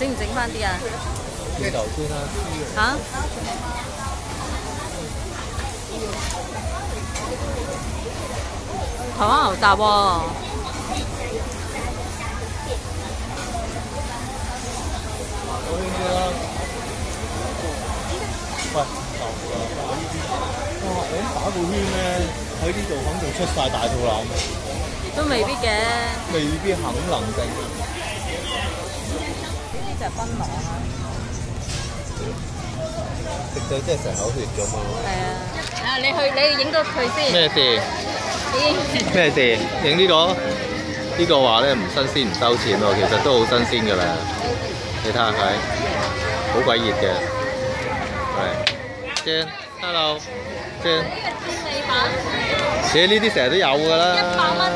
整唔整翻啲啊？ 豬頭先啦。 嚇？台灣牛雜喎。 嗰邊先啦。喂，流啊！哇！我打個圈咧，喺呢度肯定出晒大肚腩。 都未必嘅。 未必肯能定。 呢啲就係檳榔啊。 食到真係成口血咁啊！ 係啊。啊！你去影個佢先。 咩事？咩事？影呢個？呢個話咧唔新鮮唔收錢喎，其實都好新鮮㗎啦。你睇下佢，好鬼熱嘅。係。Jane，hello，Jane。 呢個煎味飯。 呢啲成日都有㗎啦。 100蚊